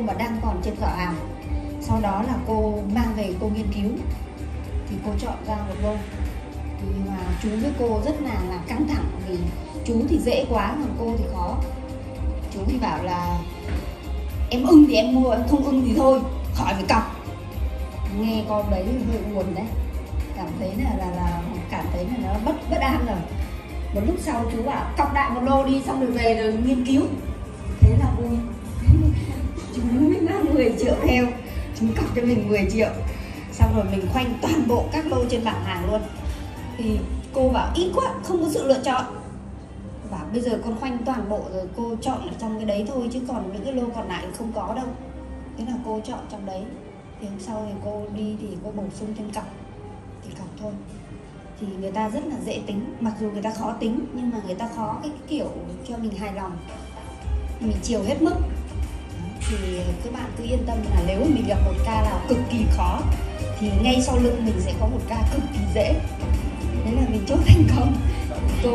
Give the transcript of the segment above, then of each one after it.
mà đang còn trên giỏ hàng. Sau đó là cô mang về cô nghiên cứu thì cô chọn ra một lô. Thì mà chú với cô rất là căng thẳng vì chú thì dễ quá còn cô thì khó. Chú thì bảo là em ưng thì em mua, em không ưng thì thôi, khỏi phải cọc. Nghe con đấy hơi buồn đấy, cảm thấy là cảm thấy là nó bất an rồi. Một lúc sau chú bảo cọc đại một lô đi, xong rồi về rồi nghiên cứu. Thế là vui. Chú mới mang 10 triệu theo, chú cọc cho mình 10 triệu. Xong rồi mình khoanh toàn bộ các lô trên bảng hàng luôn. Thì cô bảo ít quá, không có sự lựa chọn. Bảo bây giờ con khoanh toàn bộ rồi, cô chọn ở trong cái đấy thôi, chứ còn những cái lô còn lại không có đâu. Thế là cô chọn trong đấy. Thì hôm sau thì cô đi thì cô bổ sung thêm cọc. Thì cọc thôi. Thì người ta rất là dễ tính. Mặc dù người ta khó tính, nhưng mà người ta khó cái kiểu cho mình hài lòng, mình chiều hết mức. Thì các bạn cứ yên tâm là nếu mình gặp một ca nào cực kỳ khó thì ngay sau lưng mình sẽ có một ca cực kỳ dễ. Thế là mình chốt thành công. Cô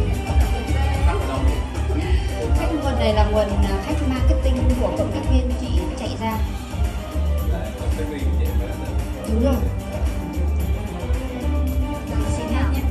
khách nguồn này là nguồn khách marketing của cộng tác viên chị chạy ra. Đúng rồi. Xin nào nhé.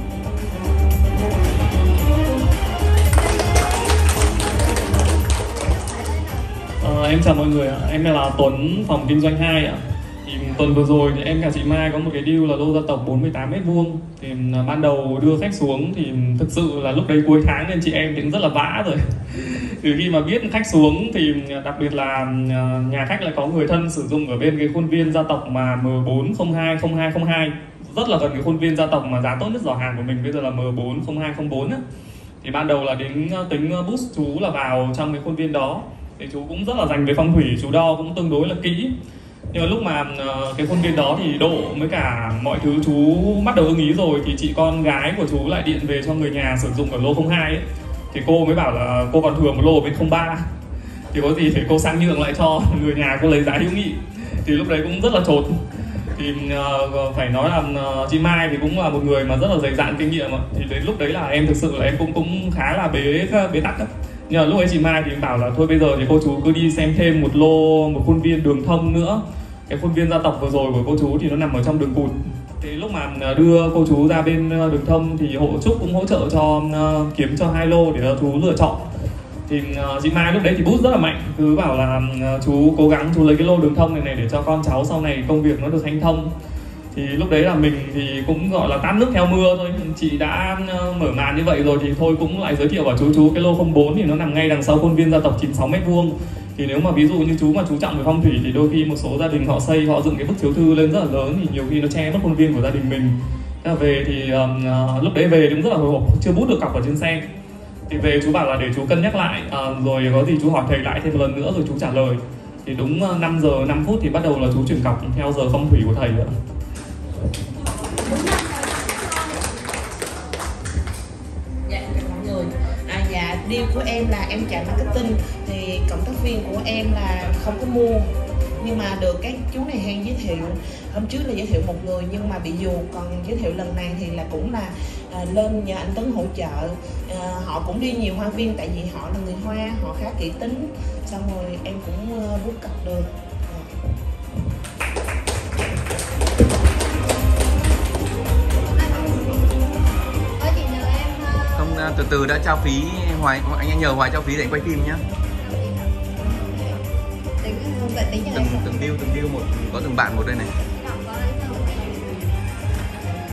Em chào mọi người ạ, em là Tuấn, phòng kinh doanh 2 ạ. Thì tuần vừa rồi thì em cả chị Mai có một cái deal là lô gia tộc 48m². Thì ban đầu đưa khách xuống thì thực sự là lúc đấy cuối tháng nên chị em cũng rất là vã rồi. Từ khi mà biết khách xuống thì đặc biệt là nhà khách lại có người thân sử dụng ở bên cái khuôn viên gia tộc mà M4020202, rất là gần cái khuôn viên gia tộc mà giá tốt nhất giỏ hàng của mình bây giờ là M40204 á. Thì ban đầu là đến tính boost chú là vào trong cái khuôn viên đó. Thì chú cũng rất là dành về phong thủy, chú đo cũng tương đối là kỹ. Nhưng mà lúc mà cái khuôn viên đó thì độ với cả mọi thứ chú bắt đầu ưng ý rồi thì chị con gái của chú lại điện về cho người nhà sử dụng ở lô 02 ấy. Thì cô mới bảo là cô còn thừa một lô ở bên 03, thì có gì phải cô sang nhượng lại cho người nhà cô lấy giá hữu nghị. Thì lúc đấy cũng rất là chột. Thì phải nói là chị Mai thì cũng là một người mà rất là dày dạn kinh nghiệm. Thì đến lúc đấy là em thực sự là em cũng khá là bế tắc đó. Nhưng mà lúc ấy chị Mai thì bảo là thôi bây giờ thì cô chú cứ đi xem thêm một khuôn viên đường thông nữa. Cái khuôn viên gia tộc vừa rồi của cô chú thì nó nằm ở trong đường cụt. Thì lúc mà đưa cô chú ra bên đường thông thì hộ Trúc cũng hỗ trợ cho kiếm cho 2 lô để cho chú lựa chọn. Thì chị Mai lúc đấy thì bút rất là mạnh, cứ bảo là chú cố gắng chú lấy cái lô đường thông này để cho con cháu sau này công việc nó được hanh thông. Thì lúc đấy là mình thì cũng gọi là tát nước theo mưa thôi. Chị đã mở màn như vậy rồi thì thôi cũng lại giới thiệu bảo chú cái lô 04 thì nó nằm ngay đằng sau khuôn viên gia tộc 96m². Thì nếu mà ví dụ như chú mà chú trọng về phong thủy thì đôi khi một số gia đình họ dựng cái bức chiếu thư lên rất là lớn thì nhiều khi nó che mất khuôn viên của gia đình mình. Thế là về thì lúc đấy về cũng rất là hồi hộp, chưa bút được cọc ở trên xe. Thì về chú bảo là để chú cân nhắc lại, rồi có gì chú hỏi thầy lại thêm một lần nữa rồi chú trả lời. Thì đúng 5 giờ 5 phút thì bắt đầu là chú chuyển cọc theo giờ phong thủy của thầy nữa. Dạ, mọi người. Dạ, deal của em là em chạy marketing thì cộng tác viên của em là không có mua, nhưng mà được các chú này hay giới thiệu. Hôm trước là giới thiệu một người nhưng mà bị dù, còn giới thiệu lần này thì là cũng là lên nhờ anh Tấn hỗ trợ. Họ cũng đi nhiều hoa viên tại vì họ là người Hoa, họ khá kỹ tính, xong rồi em cũng bút cọc được. Từ từ đã trao phí Hoài, anh nhờ Hoài trao phí để anh quay phim nhá. Từng deal một, có từng bạn một đây này.